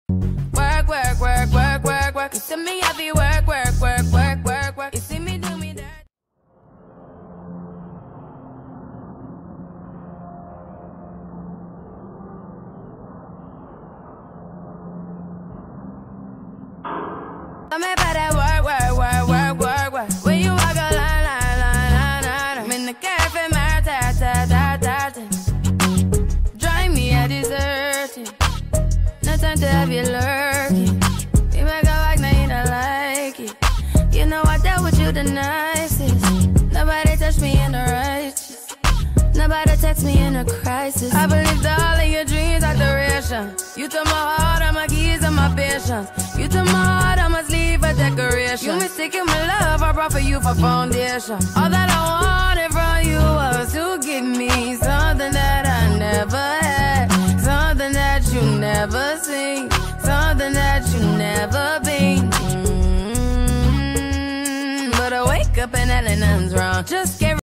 Work, work, work, work, work, work. You see me happy, work, work, work, work, work, work. You see me do me that. I'm about that work, work, work, work, work, work. When you walk a line, line, line, line, line. I'm in the cafe, my ta, ta, ta, ta, ta. Drive me a deserting. No time to have you lurking. You make a like, now you don't like it. You know I dealt with you the nicest. Nobody touched me in the righteous. Nobody text me in a crisis. I believed all of your dreams are duration. You took my heart, all my keys, and my patience. You took my heart, I must leave a decoration. You mistaken my love, I brought for you for foundation. All that I wanted from you was to give me something that I never had, something that you never seen, something that you never been. But I wake up and nothing's wrong. Just get